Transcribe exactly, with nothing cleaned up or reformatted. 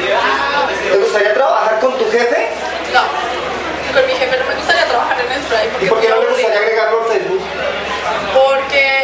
¿Te gustaría trabajar con tu jefe? No, con mi jefe no me gustaría trabajar en Spray. ¿Y por qué no me gustaría agregarlo al Facebook? Porque